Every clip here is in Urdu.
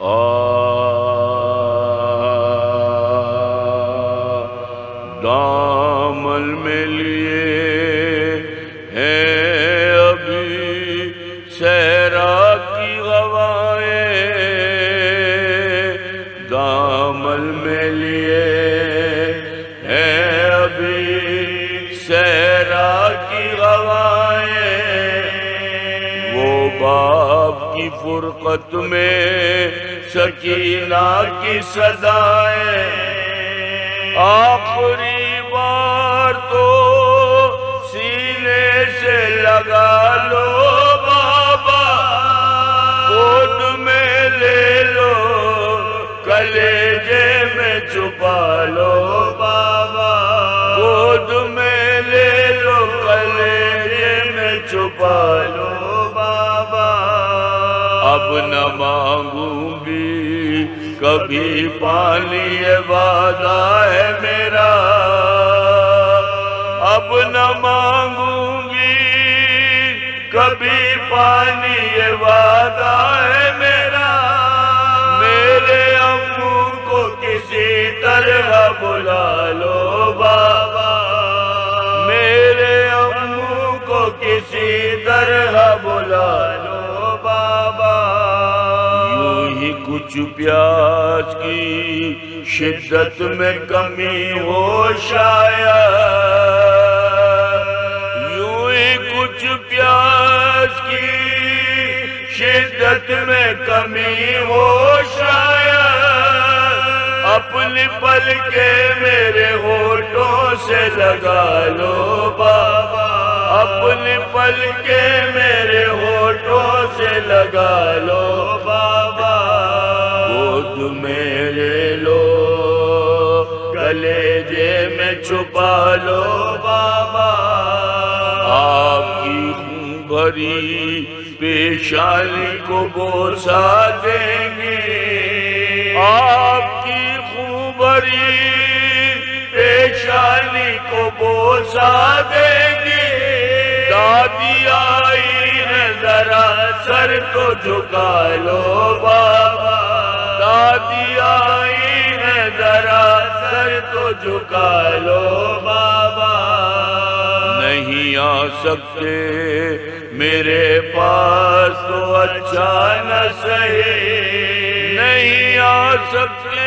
دامن میں لیے ہیں ابھی صحرا کی ہوائیں، دامن میں لیے ہیں ابھی صحرا کی ہوائیں، وہ باپ کی فرقت میں سکینہ کی صدائیں، آخری بار تو سینے سے لگا لو بابا، گود میں لے لو کلیجے میں چھپا لو بابا، گود میں لے لو کلیجے میں چھپا لو بابا، اب نہ مانگوں گی کبھی پانی یہ وعدہ ہے میرا، اب نہ مانگوں گی کبھی پانی یہ وعدہ ہے میرا، میرے امو کو کسی طرح بلا لو بابا، میرے امو کو کسی طرح بلا لو بابا، کچھ پیاس کی شدت میں کمی ہو شاید، یوں ہی کچھ پیاس کی شدت میں کمی ہو شاید، اپنی پلکیں میرے ہونٹوں سے لگا لو بابا، اپنی پلکیں میرے ہونٹوں سے لگا لو بابا، گود میں لے لو کلیجے میں چھپا لو بابا، آپ کی خون بھری پیشانی کو بوسہ دیں گے، آپ کی خون بھری پیشانی کو بوسہ دیں گے، دادی آئی ہے ذرا سر تو جھکا لو بابا، دادی آئی ہے ذرا سر تو جھکا لو بابا، نہیں آ سکتے میرے پاس تو اچھا نہ سہی، نہیں آ سکتے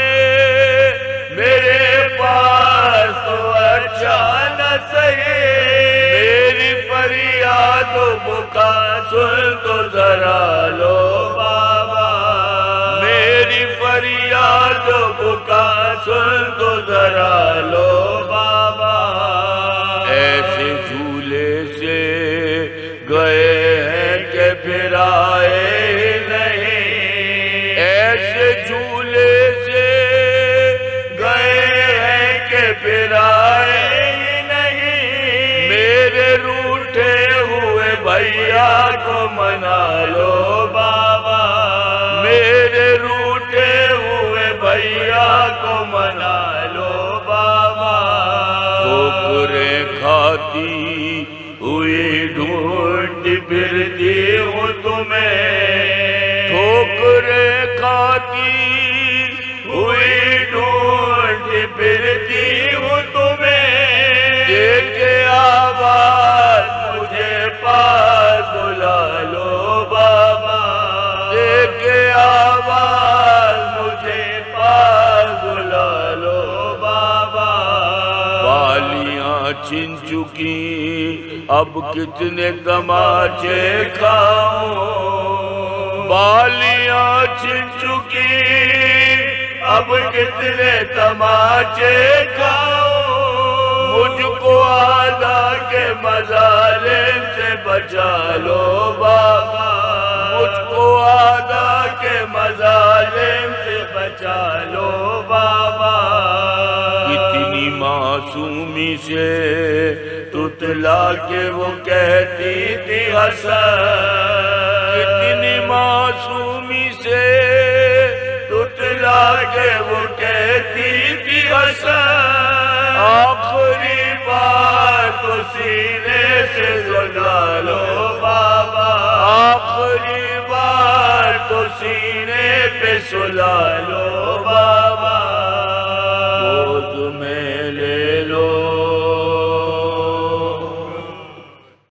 میرے پاس تو اچھا نہ سہی، میری فریاد و بکا سن تو ذرا لو بابا، میری فریاد و بکا سن تو ذرا لو بابا، ایسے جھولے سے گئے ہیں کہ پھر آئے نہیں، ایسے جھولے سے گئے ہیں کہ پھر آئے نہیں، میرے روٹھے ہوئے بھیا کو منا لو بابا، میرے روٹھے ہوئے بھیا کو منا لو بابا، ٹھوکریں کھاتی ہوئی ڈھونڈتی پھرتی ہوں تمہیں، ٹھوکریں کھاتی ہوئی ڈھونڈتی پھرتی ہوں تمہیں، دے کے آواز مجھے پاس بلا لو بابا، دے کے آواز مجھے پاس بلا لو بابا، بالیاں چھن چکی اب کتنے تماچے کھاؤں، بالیاں چھن چکی اب کتنے تماچے کھاؤں، مجھ کو آدھا کے مظالم سے بچا لو بابا، مجھ کو آدھا کے مظالم سے بچا لو بابا، کتنی معصومی سے تتلا کے وہ کہتی تھی حسن، کتنی معصومی سے تتلا کے وہ کہتی تھی حسن، آخری بار تو سینے سے لگا لو بابا، آخری بار تو سینے پہ سلا جلا لو